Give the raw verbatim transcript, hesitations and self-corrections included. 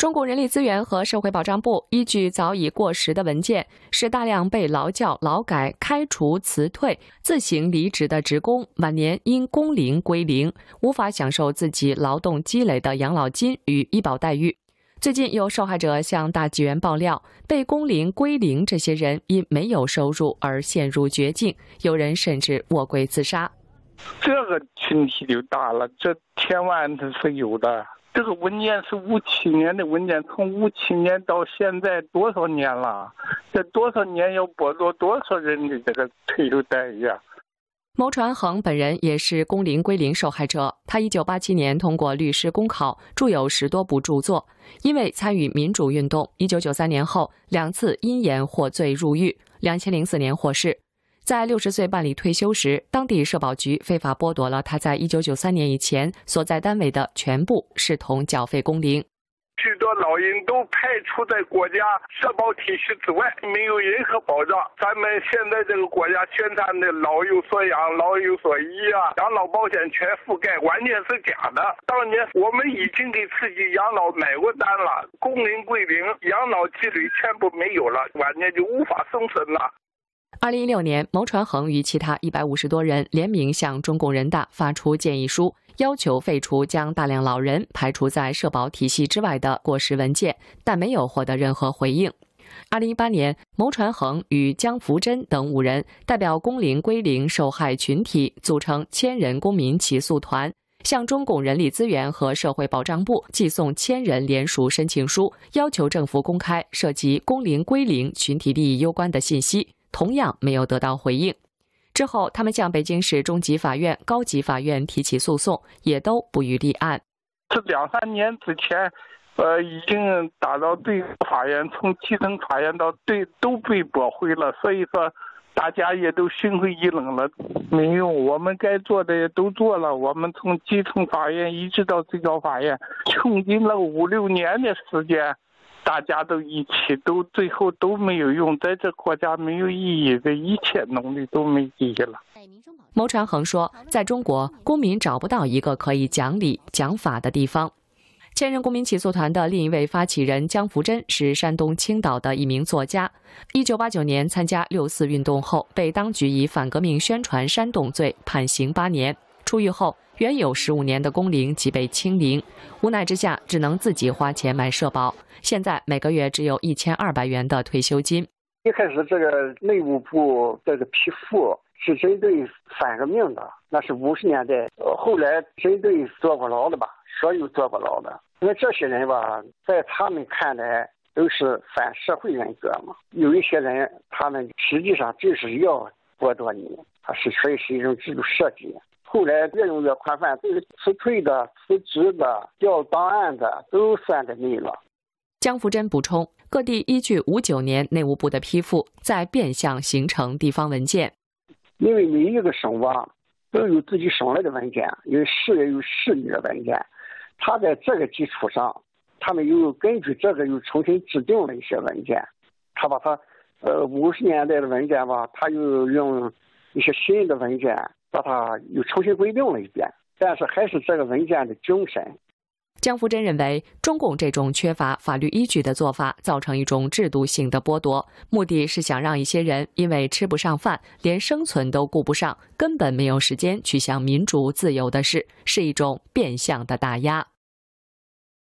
中共人力资源和社会保障部依据早已过时的文件，使大量被劳教、劳改、开除、辞退、自行离职的职工晚年因工龄归零，无法享受自己劳动积累的养老金与医保待遇。最近有受害者向大纪元爆料，被工龄归零这些人因没有收入而陷入绝境，有人甚至卧轨自杀。 这个群体就大了，这千万的是有的。这个文件是五七年的文件，从五七年到现在多少年了？这多少年要剥夺多少人的这个退休待遇啊？ 牟传恒本人也是工龄归零受害者，他一九八七年通过律师公考，著有十多部著作。因为参与民主运动，一九九三年后两次因言获罪入狱，两千零四年获释。在六十岁办理退休时，当地社保局非法剥夺了他在一九九三年以前所在单位的全部视同缴费工龄。 许多老人都排除在国家社保体系之外，没有任何保障。咱们现在这个国家宣传的老有所养、老有所依啊，养老保险全覆盖，完全是假的。当年我们已经给自己养老买过单了，工龄归零，养老积累全部没有了，晚年就无法生存了。 二零一六年，牟传恒与其他一百五十多人联名向中共人大发出建议书，要求废除将大量老人排除在社保体系之外的过时文件，但没有获得任何回应。二零一八年，牟传恒与江福珍等五人代表工龄归零受害群体，组成千人公民起诉团，向中共人力资源和社会保障部寄送千人联署申请书，要求政府公开涉及工龄归零群体利益攸关的信息，同样没有得到回应。之后，他们向北京市中级法院、高级法院提起诉讼，也都不予立案。 这两三年之前，呃，已经打到最高法院，从基层法院到对都被驳回了，所以说大家也都心灰意冷了。没用，我们该做的也都做了，我们从基层法院一直到最高法院，穷尽了五六年的时间。大家都一起，都最后都没有用，在这国家没有意义，这一切努力都没意义了。 牟传恒说，在中国，公民找不到一个可以讲理、讲法的地方。千人公民起诉团的另一位发起人江福珍是山东青岛的一名作家。一九八九年参加六四运动后，被当局以反革命宣传煽动罪判刑八年。出狱后，原有十五年的工龄即被清零，无奈之下只能自己花钱买社保，现在每个月只有一千二百元的退休金。 一开始这个内务部这个批复是针对反革命的，那是五十年代，后来针对坐过牢的吧，所有坐过牢的，因为这些人吧，在他们看来都是反社会人格嘛，有一些人他们实际上就是要剥夺你，他是可以是一种制度设计。后来越用越宽泛，对辞退的、辞职的、调档案的都算在内了。 江福珍补充，各地依据五九年内务部的批复，在变相形成地方文件。 因为每一个省吧都有自己省内的文件，有市也有市里的文件，他在这个基础上，他们又根据这个又重新制定了一些文件，他把它呃五十年代的文件吧，他又用一些新的文件把它又重新规定了一遍，但是还是这个文件的精神。 江福珍认为，中共这种缺乏法律依据的做法，造成一种制度性的剥夺，目的是想让一些人因为吃不上饭，连生存都顾不上，根本没有时间去想民主自由的事，是一种变相的打压。